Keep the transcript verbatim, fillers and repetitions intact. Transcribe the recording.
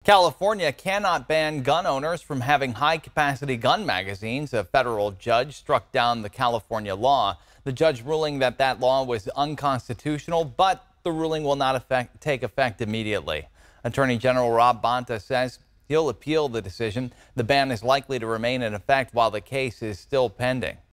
California cannot ban gun owners from having high-capacity gun magazines. A federal judge struck down the California law. The judge ruling that that law was unconstitutional, but the ruling will not affect, take effect immediately. Attorney General Rob Bonta says he'll appeal the decision. The ban is likely to remain in effect while the case is still pending.